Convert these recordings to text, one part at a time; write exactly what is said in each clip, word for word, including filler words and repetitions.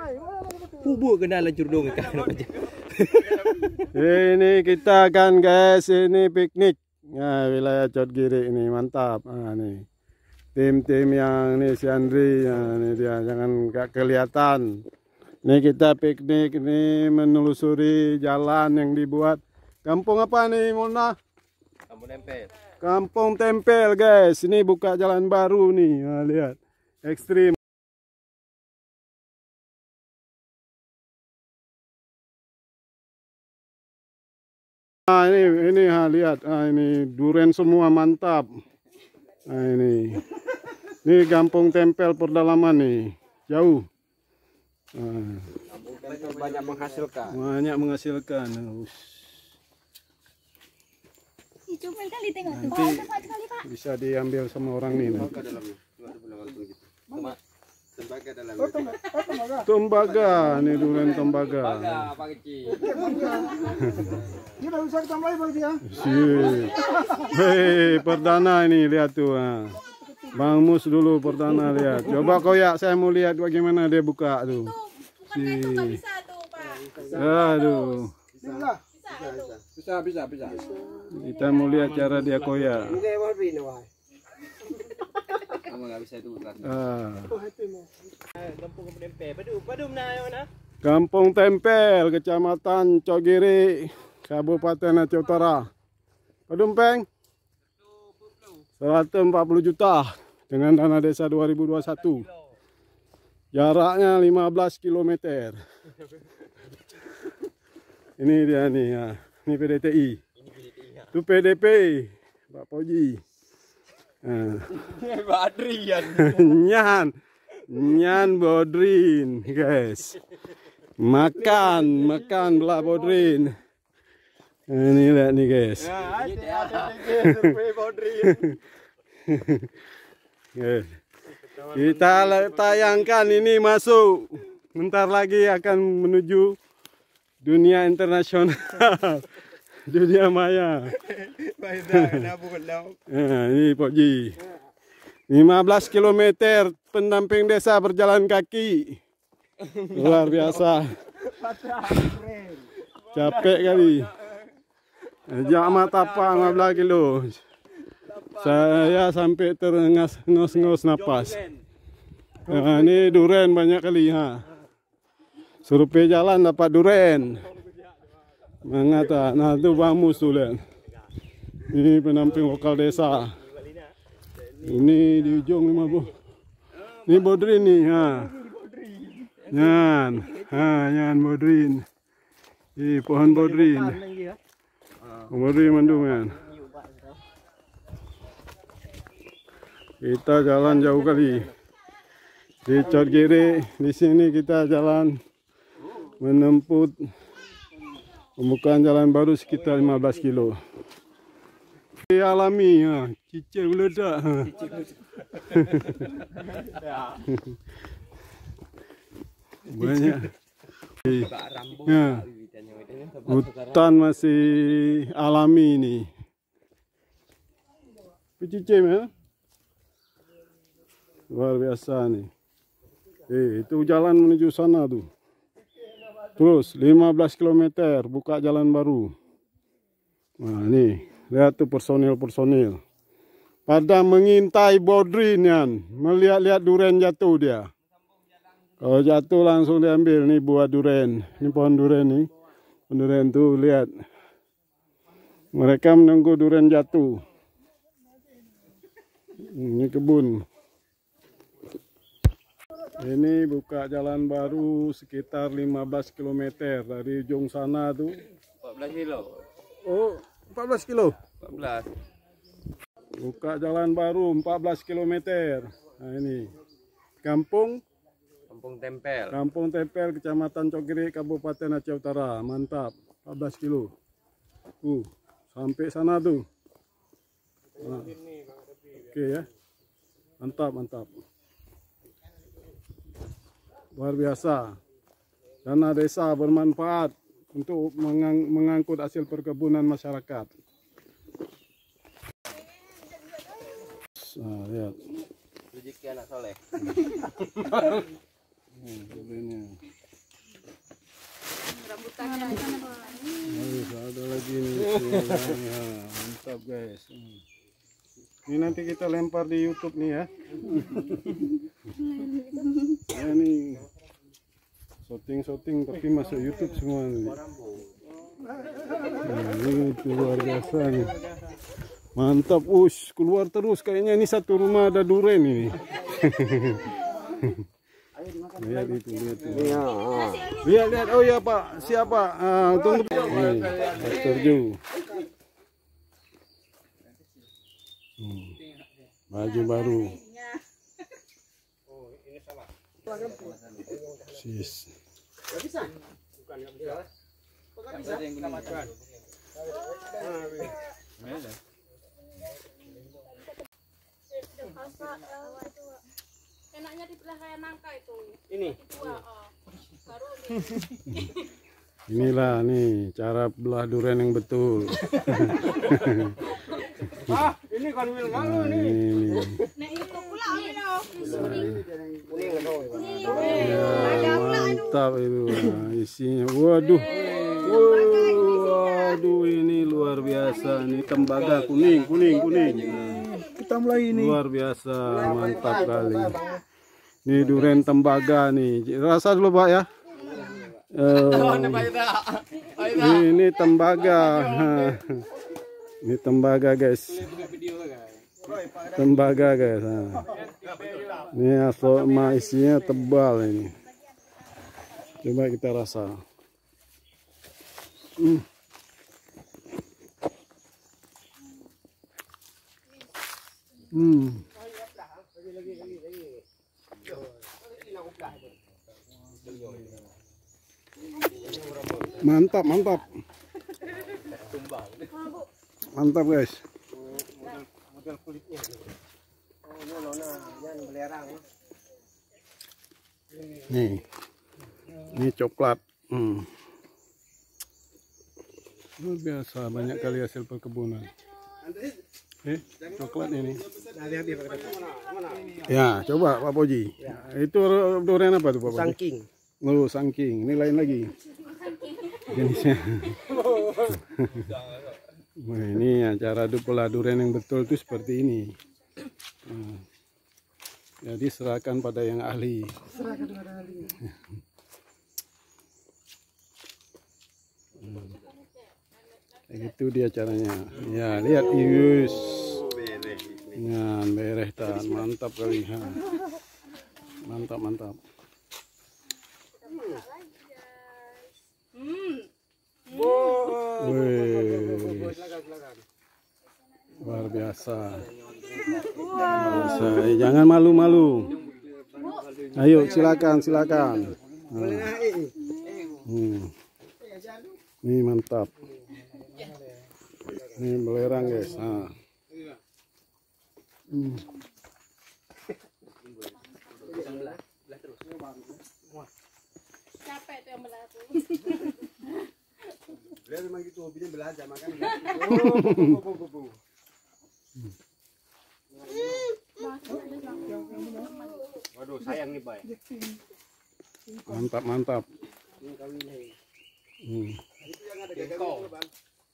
Bubuk kena lancur dong kan. Ini kita kan guys, ini piknik. Nah, wilayah Cotgiri ini mantap. Nah, nih. Tim-tim yang ini si Andri, nah, ini dia jangan gak kelihatan. Ini kita piknik, ini menelusuri jalan yang dibuat. Kampung apa nih, Mona? Kampung Tempel. Kampung Tempel, guys. Ini buka jalan baru nih. Nah, lihat. Ekstrim. Nah, ini ini ha, lihat. Ah, ini duren semua mantap. Nah, ini. Ini Kampung Tempel Perdalaman nih. Jauh. Nah. Kampung Tempel banyak menghasilkan. Banyak menghasilkan. Coba kali tengok tuh. Nanti bisa diambil sama orang nih. Tembaga dalamnya. Cuma tembaga dalamnya. Tembaga, nih duren tembaga. Tembaga Pak Kecil. Dia enggak usah tambahin Bang dia. Hei, perdana ini lihat tuh. Nah. Bang Mus dulu perdana lihat. Coba koyak saya mau lihat bagaimana dia buka tuh. Si. Bisa tuh, Pak. Aduh. Bismillah. Bisa, bisa, bisa. Kita mau lihat cara dia koyak. Kamu nggak bisa itu bukan. Ah. Kampung Tempel. Padu, padu mana? Kampung Tempel, Kecamatan Cotgiri, Kabupaten Aceh Utara. Pedumpeng seratus empat puluh juta dengan dana desa dua ribu dua puluh satu. Jaraknya lima belas kilometer. Ini dia nih ya. Ini P D T I. Itu P D P Pak Poji. Nah. Badrian. Nyan. Nyan Bodrin, guys. Makan, makan belah Bodrin. Nah, ini lihat nih, guys. Kita tayangkan ini masuk. Bentar lagi akan menuju dunia internasional. Dunia maya. Nah, ini Poji. lima belas kilometer pendamping desa berjalan kaki. Luar biasa. Capek kali. Jamak tapak lima belas kilo. Saya sampai terengos-ngos napas. Nah, ini duren banyak kali ha. Survei jalan dapat duren. Mengata, nah itu Bang Mus tuh lihat. Ini pendamping lokal desa. Ini di ujung lima puluh. Ini Bodrin nih, ha. Nyan, ha, nyan Bodrin. Ini pohon Bodrin. Bodrin manduman. Kita jalan jauh kali. Di Cotgiri, di sini kita jalan menempuh pembukaan jalan baru sekitar lima belas kilo. Alami ya, cicir meledak. Banyak. Ya. Hutan masih alami ini. Cicir ya. Luar biasa nih. Eh, itu jalan menuju sana tuh. Terus lima belas kilometer buka jalan baru. Nah, nih. Lihat tuh personil-personil. Pada mengintai Bodrin yan. Melihat-lihat duren jatuh dia. Kalau jatuh langsung diambil. Nih buah duren. Ini pohon duren nih. Pohon duren tuh lihat. Mereka menunggu duren jatuh. Ini kebun. Ini buka jalan baru sekitar lima belas kilometer. Dari ujung sana tuh. empat belas kilo. Oh. empat belas kilo. empat belas. Buka jalan baru empat belas kilometer. Nah ini. Kampung Kampung Tempel. Kampung Tempel, Kecamatan Cotgiri, Kabupaten Aceh Utara. Mantap. empat belas kilo. Uh, sampai sana tuh. Nah. Oke ya. Mantap, mantap. Luar biasa. Dana desa bermanfaat untuk mengang mengangkut hasil perkebunan masyarakat. Nah, lihat. Rezeki anak soleh. Hmm, Ya, mantap guys. Ini nanti kita lempar di YouTube nih ya. Nah, ini shooting-shooting tapi masuk YouTube semua nih. Nah, ini luar biasa nih. Mantap, ush, keluar terus kayaknya ini satu rumah ada duren ini. Lihat itu, lihat itu. Lihat, lihat. Oh ya Pak, siapa? Ah, tunggu. Nih, Master Ju. Hmm. Baju baru. Sis. Enaknya dibelah kayak nangka itu. Ini. Dua, oh. Baru Inilah nih cara belah durian yang betul. Ah, ini kan wil malu Nah, nih. ini. nek itu pula ayo. Ya, mantap itu. Nah, isinya. Waduh. Waduh, ini luar biasa. Ini tembaga kuning, kuning, kuning. Nah, Kita mulai ini. luar biasa, mantap kali. Ini durian tembaga nih. Rasa dulu Pak ya. Eh, ini, ini tembaga. Ini tembaga guys. Tembaga guys. Nah. Ini asma isinya tebal ini. Coba kita rasa. Hmm. Hmm. Mantap, mantap. Mantap guys. Model kulitnya. Oh, ini lona, yang belerang. Nih. Ini coklat. Hmm. Luar biasa, banyak kali hasil perkebunan. Eh, coklat ini. Ya, coba Pak Poji. Itu durian apa tuh Pak Poji? Sangking. Oh, sangking. Ini lain lagi. Jenisnya. Nah, ini ya, cara belah durian yang betul itu seperti ini. Nah, jadi serahkan pada yang ahli. Serahkan kepada ahli. Itu dia caranya. Ya, lihat Yus. Nah, bereh tan, mantap kali ha. Mantap, mantap. Wih. Luar biasa. Biasa. Eh, jangan malu-malu. Ayo, silakan, silakan. Nah. Hmm. Ini mantap. Ini belerang guys. Nah. Hmm. Capek tuh yang belah tuh. Beliau memang gitu hobinya belajar makan. Waduh, sayang nih, Bay. Mantap, mantap. Ini kawinnya. Hmm. Itu yang ada di kau, Bang.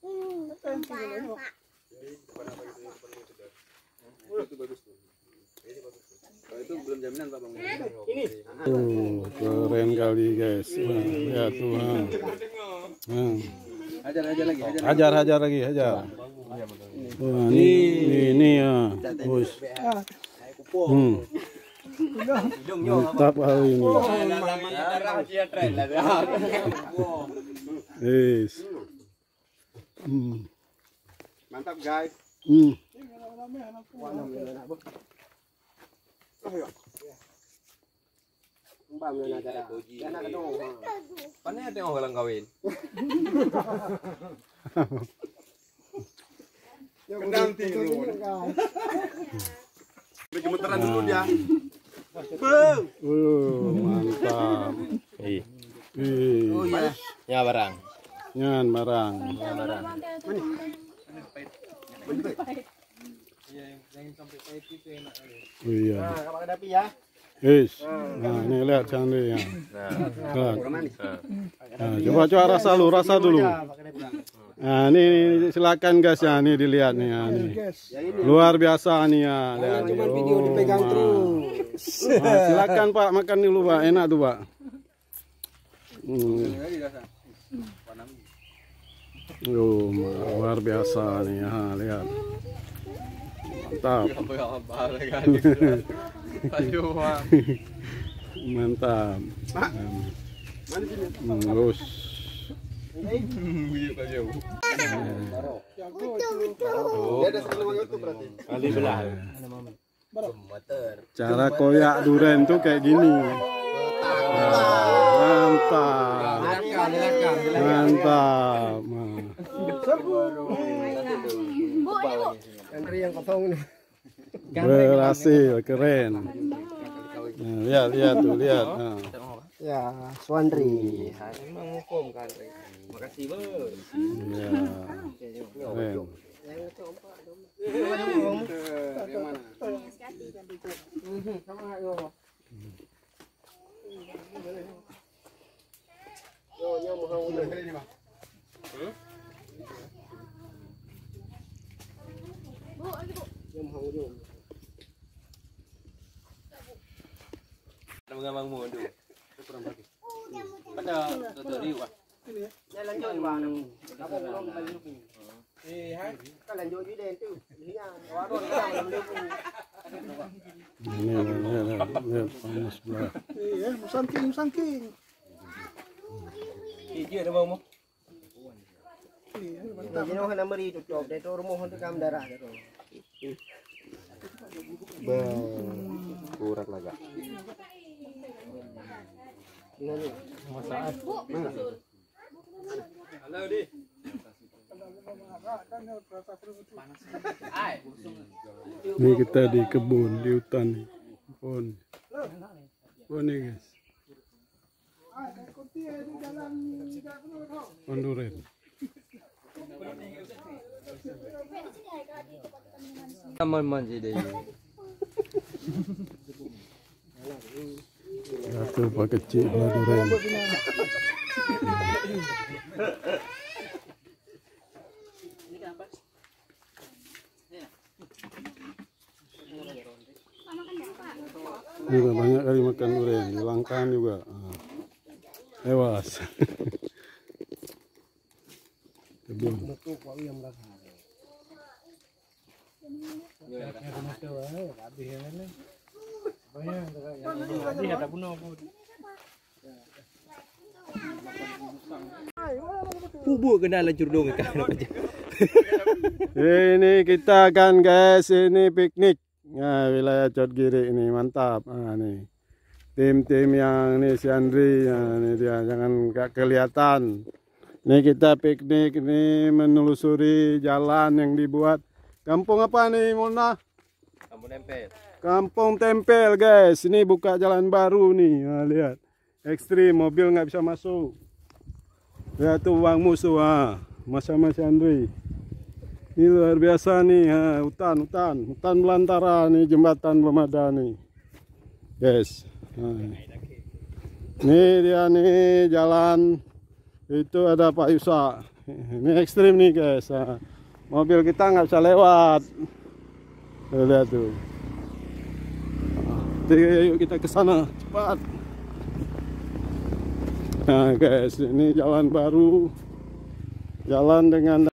Itu bagus tuh. Kalau itu belum jaminan Pak Bang. Ini. Tuh, keren kali guys. Wah, lihat tuh. Ha. Nah. Hajar aja lagi, hajar. Hajar, hajar lagi, hajar. Wah, ini, ini, ini ya. Bos. Hmm. Mantap kali ini. Yes. Hmm. Mantap, guys. Hmm. Pannya tengok orang kawin. Kendanti dulu. Gemeteran dulu dia. Uh, mantap. Iya. Ih, Oh iya. Ya barang. nyan barang. Ya barang. Oh iya. Nah, kalau ada api ya. Is. Nah, ini lihat cantik ya. Nah, Lihat. Manis. Nah, coba coba rasa lu, rasa dulu. Pakai Nah, ini silakan guys ya, nih dilihat nih ya, nih. Guys. Luar biasa nih ya. Lihat nih. Cuman video dipegang Wah. terus. Nah, silakan Pak, makan dulu Pak, enak tuh Pak. Hmm. Ini rasa. Panang. Oh, luar biasa nih ya, lihat. Mantap. Apa ya apa kan. Ayo, Pak. Mantap. Mana sini? Hmm, terus. Buyuk aja. Dia ada sering ngomong YouTube berarti. Kali belah. Cara koyak durian tuh kayak gini. Mantap. Mantap. Yang yang kosong nih. Berhasil, keren. Nah, lihat, lihat tuh, lihat. Nah. Ya, Swandri. Emang hukum kan. Makasih, Bos. Ya. Keren. Yang mana? Mengamang mu aduh. Kurang bagi. Pada tutup di wah. Jalan jauh bang. Apa belum balik lagi? Eh, hai. Kalau jauh di den tu. Dia warung dia belum lagi. Ini, lihat, lihat, panas sebelah. Iya, musangking, musangking. Iya ada bang mu. Iya, mantap. Jadi orang nak meri tutup, dia tu rumah untuk kam darah dia tu. Kurang laga. Halo di. Ini kita di kebun, di hutan nih. Kebun. Kebun nih guys. Pohon durian. Aman manja deh. Satu pak kecil buah durian. Juga banyak kali makan durian, di Langkaan juga. Ah. Lewas. Kebun. Bubuk kena lancur dong kan. Ini kita kan guys, ini piknik. Nah, wilayah Cotgiri ini mantap. Nah, nih. Tim-tim yang ini si Andri, nah, ini dia jangan gak kelihatan. Ini kita piknik, ini menelusuri jalan yang dibuat. Kampung apa nih, Mona? Kamu nempel. Kampung Tempel guys. Ini buka jalan baru nih. Nah, lihat. Ekstrim, mobil nggak bisa masuk. Lihat tuh uang musuh. Ah. Mas-mas Andri. Ini luar biasa nih. Ah. Hutan, hutan. Hutan belantara nih. Jembatan belum ada nih. Guys. Nah. Ini dia nih jalan. Itu ada Pak Yusa. Ini ekstrim nih guys. Nah. Mobil kita nggak bisa lewat. Tuh, lihat tuh. Jadi yuk kita ke sana cepat. Nah guys, ini jalan baru. Jalan dengan